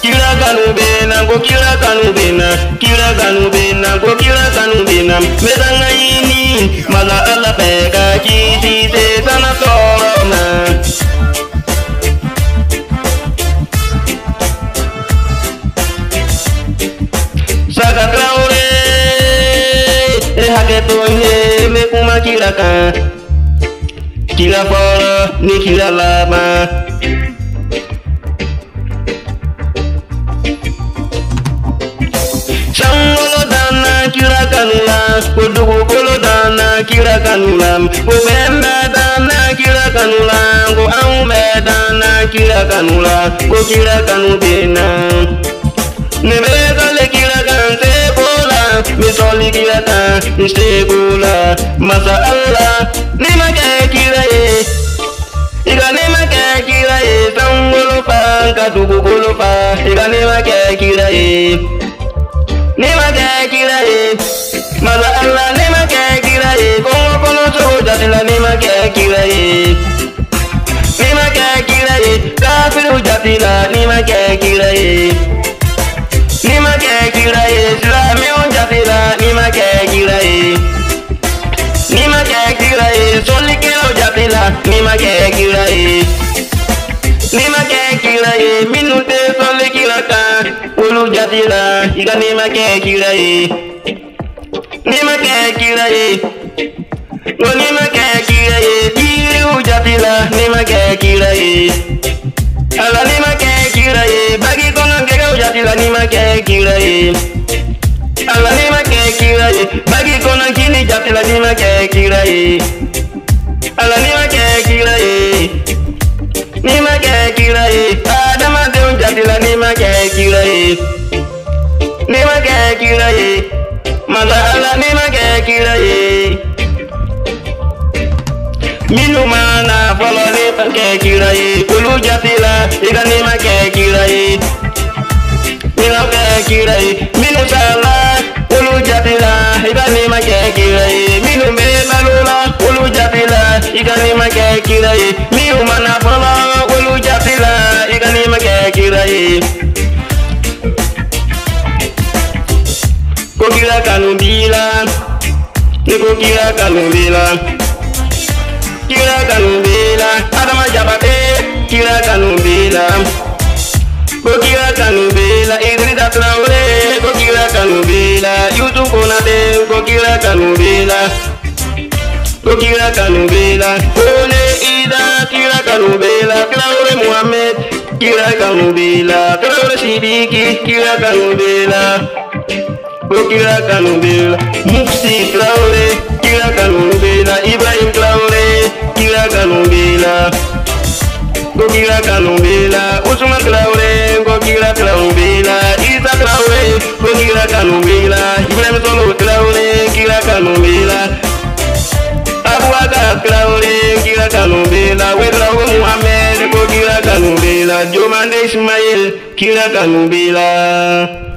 kila kanubena go kila kanubena kila kanubena go kila kanubena medanga ini mala ala pega kiti te sana torona saka traure hake toine me kuma kila kan kila fora ni kila lama Sangolo dana kira kanula, kudugu kolo dana kira kanula, kubembe dana kira kanula, ku ambe dana kira kanula, ku kira kanubina. Nebeka le kira kante bola, misoli kira kan istegula, masa Allah ni make kira ye, iga ni make kira ye, sangolo pa kadugu kolo pa, iga ni make kira ye. Nima kira ye, mala Allah nima kira ye, kono kono soja tila nima kira ye, nima kira ye, kafiru jatila nima kira ye, nima kira ye, Islami jatila nima kira ye, nima kira ye, solikelo jatila nima kira ye, nima kira ye, minute solikila ka. Ulu jatila, iga nima kira ye, nima kira ye, no nima kira ye, ilu jatila, nima kira ye, ala nima kira ye, bagi kono kega jatila nima kira ye, ala nima kira ye, bagi kono kini jatila nima kira ye, ala nima kira ye, nima kira ye, adama deun jatila nima kira ye. Nima kira ye, mala ala nima kira ye. Minu mana folo nima kira ye, ulu jatila iga nima kira ye. Minu kira ye, minu sala ulu jatila iga nima kira ye. Minu me malula ulu jatila iga nima kira ye. Minu mana folo ulu jatila iga nima kira ye. Kokila kanubila, nikokila kanubila, kila kanubila, adama jabate, kila kanubila, kokila kanubila, Idrissa Traore, kokila kanubila, YouTube konade, kokila kanubila, kokila kanubila, Ole Ida, kila kanubila, Traore Muhammad, kila kanubila, Traore Sidiki, kila kanubila. Kira kanubila, Muxi Traore, kira kanubila, Ibrahim Traore, kira kanubila, kira kanubila, Usman Traore, kira kanubila, Isa Traore, kira kanubila, Ibrahim Solo Traore, kira kanubila, Abu Bakar Traore, kira kanubila, Wedrao Muhammad, kira kanubila, Jomande Ismail, kira kanubila.